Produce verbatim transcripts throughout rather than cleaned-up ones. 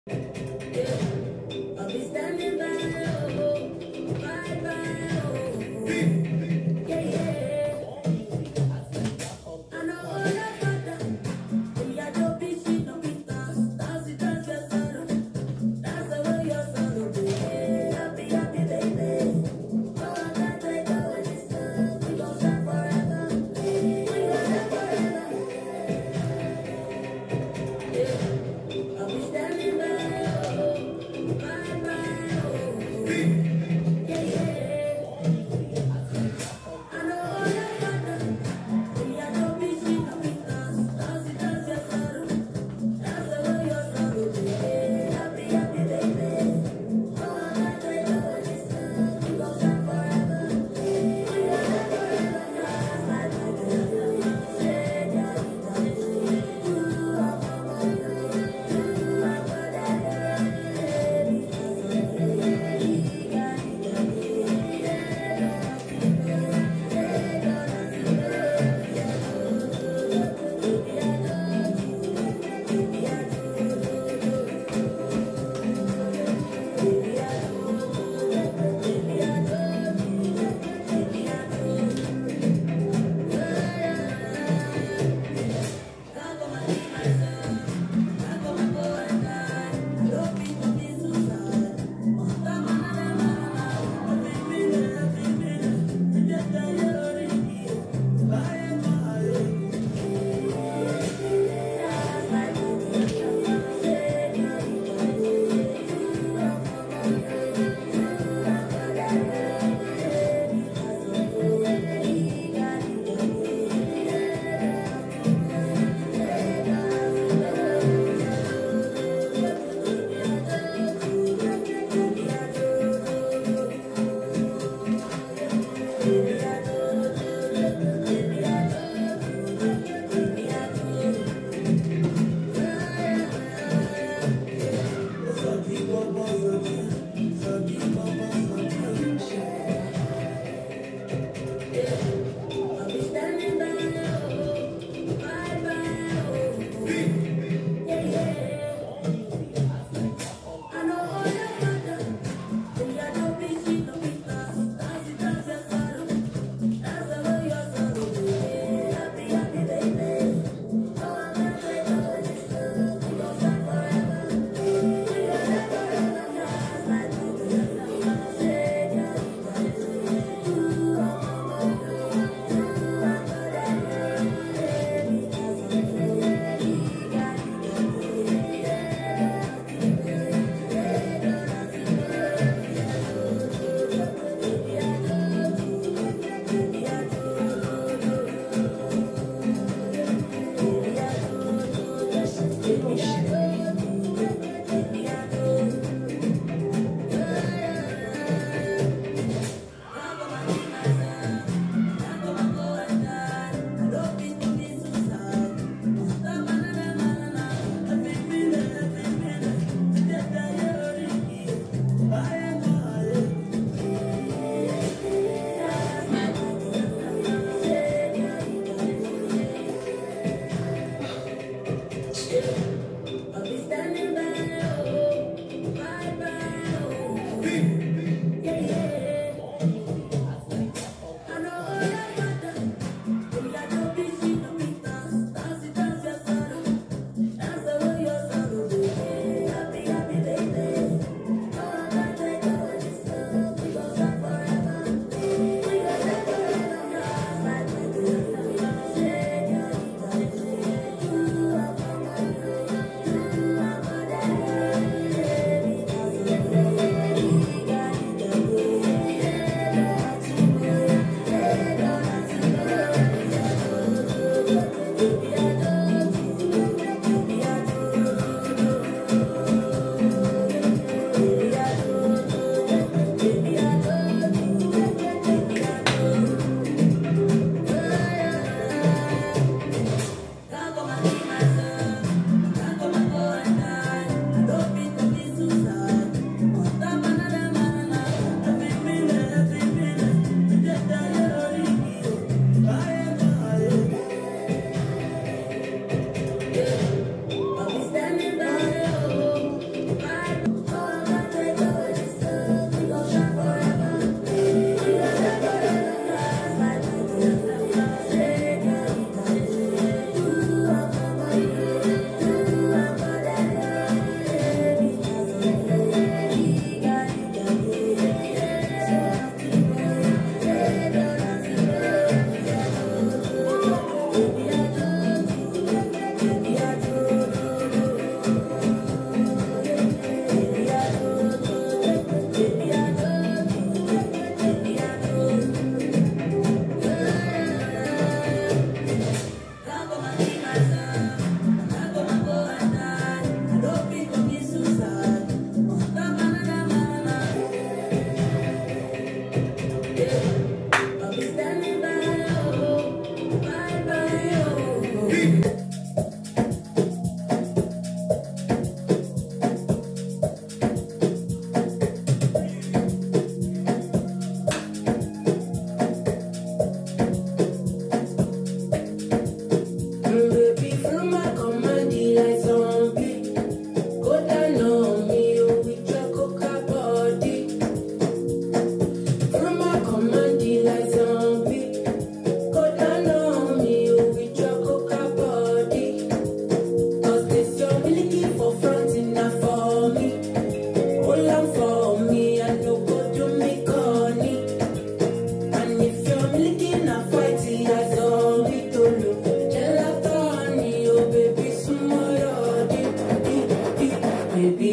I'll be standing by, oh, by, by, oh. Yeah, yeah. I know all about that. We are no bitch, no big stars. Dance it, dance your son. Dance the way your son will be. Happy, happy, baby. Oh, I can't take away this time. We gon' shine forever. We gon' shine forever. Yeah. I'll be standing by.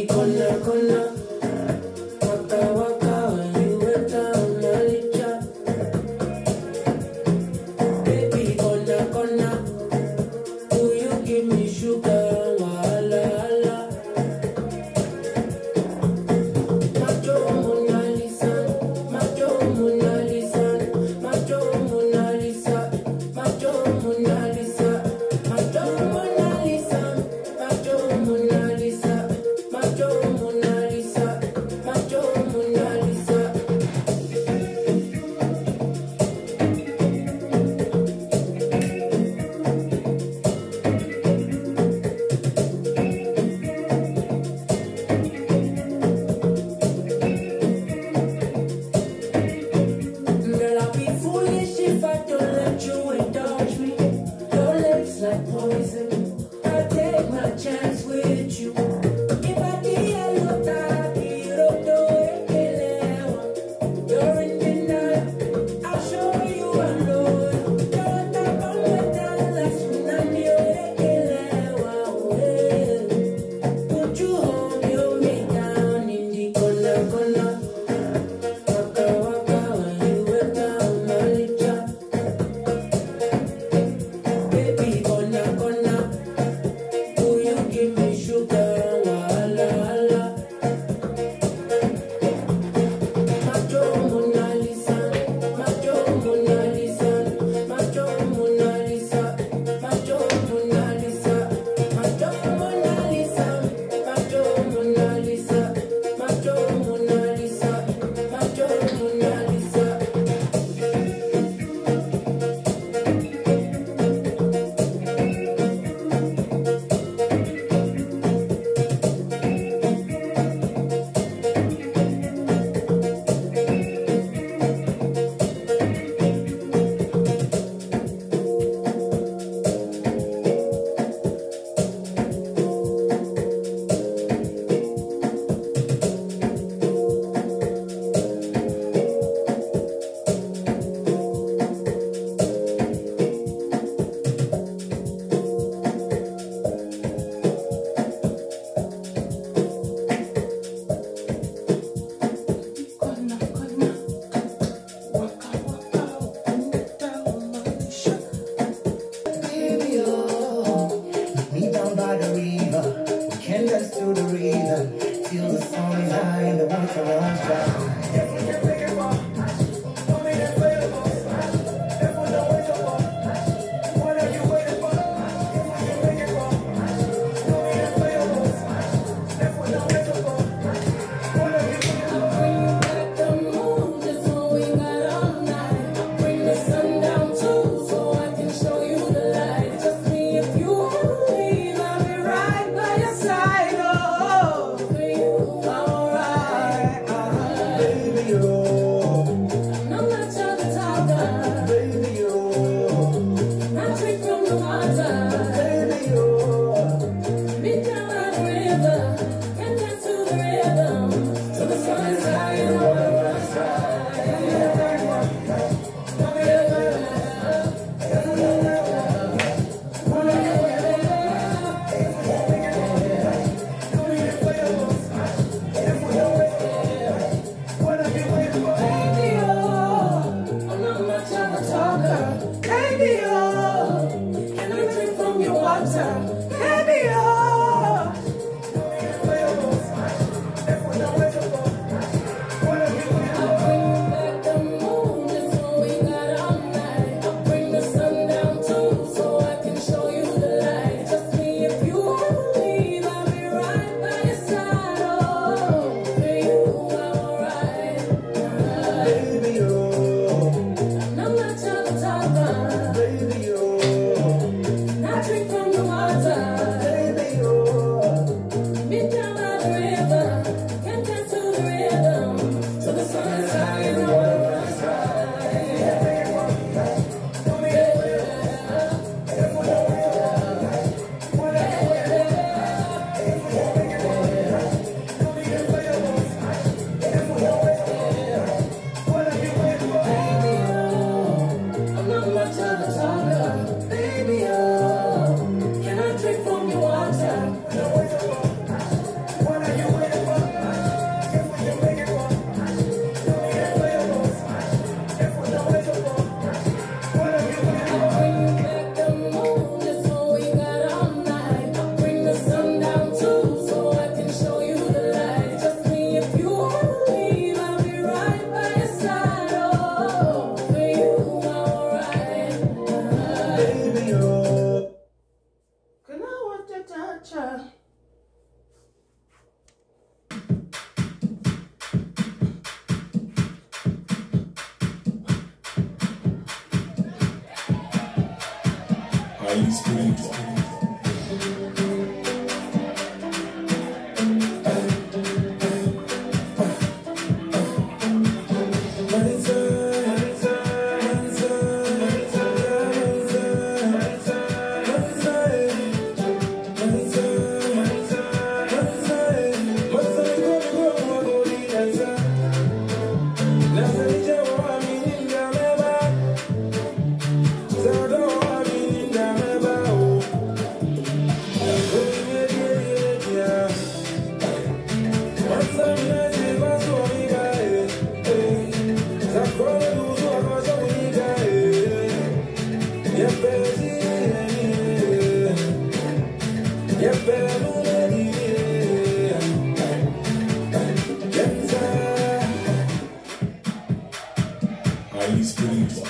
corner, corner. Waka waka when you enter Malicha. Baby corner, corner. Will you give me sugar? Wala, wala. Macho Mona Lisa, Macho Mona Lisa, Macho Mona Lisa, Macho Mona Lisa, Macho Mona Lisa, Macho Mona Lisa, Macho Mona Lisa, Macho Mona Lisa. Girl, I'll be foolish if I don't let you indulge me. Your lips like poison. I'll take my chance with you. If I did look at you, you're in denial. I'll show you I'm loyal. You're the one with that last one. Would you hold your me down in the corner, corner? Waka waka when you enter Malicha. Baby corner, corner. Will you give me sugar? Wala, wala. Macho Mona Lisa, Macho Mona Lisa, Macho Mona Lisa, Macho Mona Lisa, Macho Mona Lisa, Macho Mona Lisa, Macho Mona Lisa, Macho Mona Lisa. Baby, oh, meet me down by the river. We can dance to the rhythm till the sun is high and the water runs dry. Baby, oh. highly spiritual. Highly spiritual.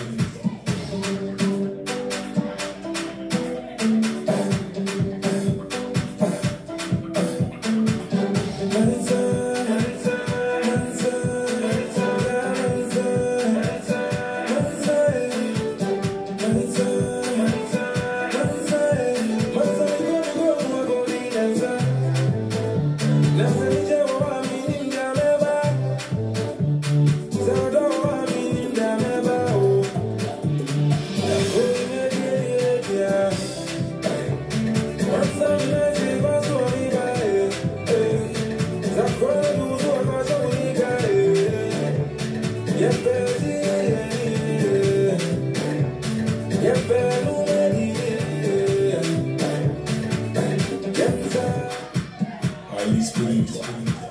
Highly spiritual.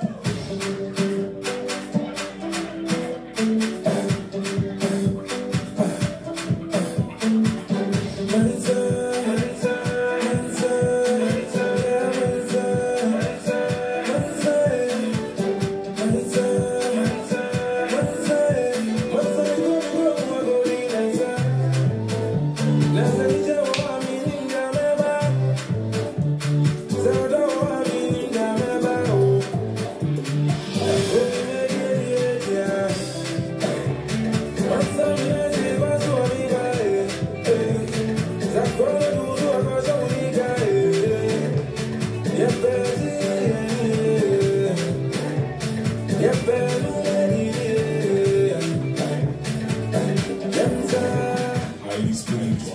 Highly spiritual.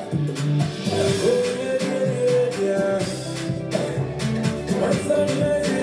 Sunday.